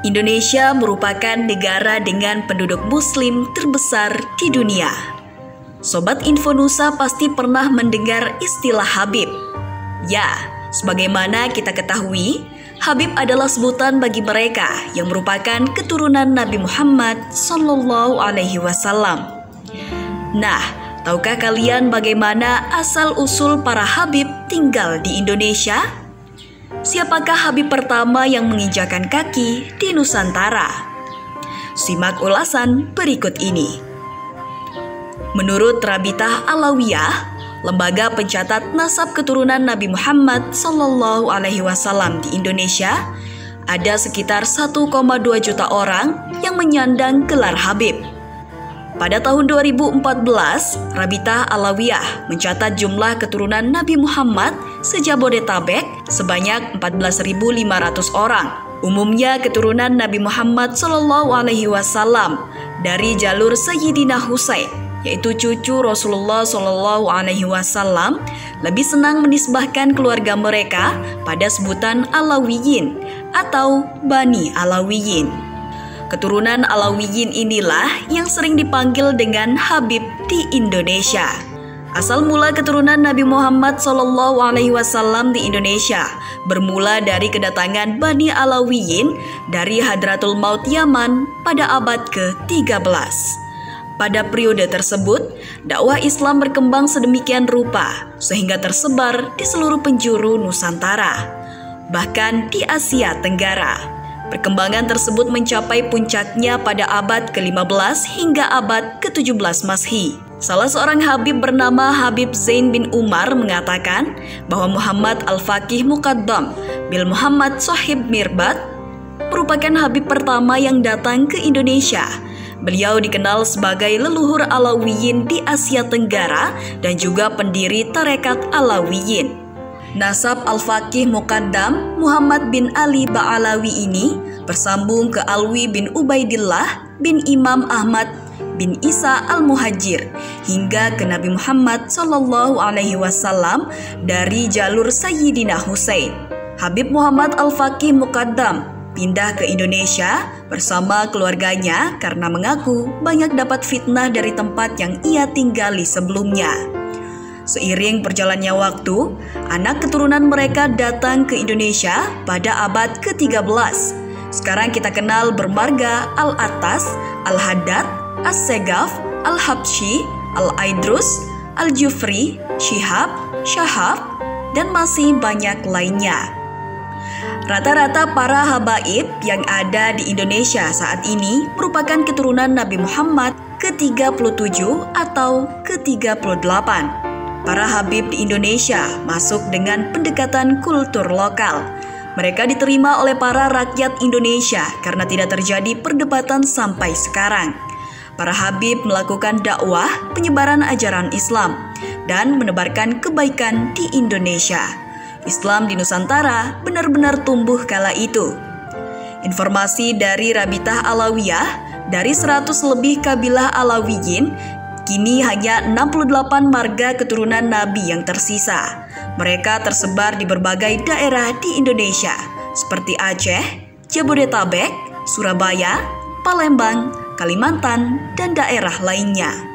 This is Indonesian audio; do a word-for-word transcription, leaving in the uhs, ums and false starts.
Indonesia merupakan negara dengan penduduk muslim terbesar di dunia. Sobat Info Nusa pasti pernah mendengar istilah Habib. Ya, sebagaimana kita ketahui, Habib adalah sebutan bagi mereka yang merupakan keturunan Nabi Muhammad Sallallahu Alaihi Wasallam. Nah, tahukah kalian bagaimana asal-usul para Habib tinggal di Indonesia? Siapakah Habib pertama yang menginjakan kaki di Nusantara? Simak ulasan berikut ini. Menurut Rabitah Alawiyah, lembaga pencatat nasab keturunan Nabi Muhammad Sallallahu Alaihi Wasallam di Indonesia, ada sekitar satu koma dua juta orang yang menyandang gelar Habib. Pada tahun dua ribu empat belas, Rabitah Alawiyah mencatat jumlah keturunan Nabi Muhammad se-Jabodetabek sebanyak empat belas ribu lima ratus orang. Umumnya keturunan Nabi Muhammad Sallallahu Alaihi Wasallam dari jalur Sayyidina Husain, yaitu cucu Rasulullah Sallallahu Alaihi Wasallam, lebih senang menisbahkan keluarga mereka pada sebutan Alawiyin atau Bani Alawiyin. Keturunan Alawiyin inilah yang sering dipanggil dengan Habib di Indonesia. Asal mula keturunan Nabi Muhammad Sallallahu Alaihi Wasallam di Indonesia bermula dari kedatangan Bani Alawiyin dari Hadratul Maut Yaman pada abad ke tiga belas. Pada periode tersebut, dakwah Islam berkembang sedemikian rupa sehingga tersebar di seluruh penjuru Nusantara, bahkan di Asia Tenggara. Perkembangan tersebut mencapai puncaknya pada abad ke lima belas hingga abad ke tujuh belas Masehi. Salah seorang Habib bernama Habib Zain bin Umar mengatakan bahwa Muhammad Al-Faqih Muqaddam bil Muhammad Shahib Mirbat merupakan Habib pertama yang datang ke Indonesia. Beliau dikenal sebagai leluhur Alawiyin di Asia Tenggara dan juga pendiri tarekat Alawiyin. Nasab Al-Faqih Muqaddam Muhammad bin Ali Ba'alawi ini bersambung ke Alwi bin Ubaidillah bin Imam Ahmad bin Isa Al-Muhajir hingga ke Nabi Muhammad Sallallahu Alaihi Wasallam dari jalur Sayyidina Husain. Habib Muhammad Al-Faqih Muqaddam pindah ke Indonesia bersama keluarganya karena mengaku banyak dapat fitnah dari tempat yang ia tinggali sebelumnya. Seiring berjalannya waktu, anak keturunan mereka datang ke Indonesia pada abad ke tiga belas. Sekarang kita kenal bermarga Al-Attas, Al-Haddad, As-Segaf, Al-Habsyi, Al-Aidrus, Al-Jufri, Syihab, Syahab, dan masih banyak lainnya. Rata-rata para habaib yang ada di Indonesia saat ini merupakan keturunan Nabi Muhammad ke tiga puluh tujuh atau ke tiga puluh delapan. Para Habib di Indonesia masuk dengan pendekatan kultur lokal. Mereka diterima oleh para rakyat Indonesia karena tidak terjadi perdebatan sampai sekarang. Para Habib melakukan dakwah penyebaran ajaran Islam dan menebarkan kebaikan di Indonesia. Islam di Nusantara benar-benar tumbuh kala itu. Informasi dari Rabitah Alawiyah, dari seratus lebih kabilah Alawiyin, kini hanya enam puluh delapan marga keturunan Nabi yang tersisa. Mereka tersebar di berbagai daerah di Indonesia, seperti Aceh, Jabodetabek, Surabaya, Palembang, Kalimantan, dan daerah lainnya.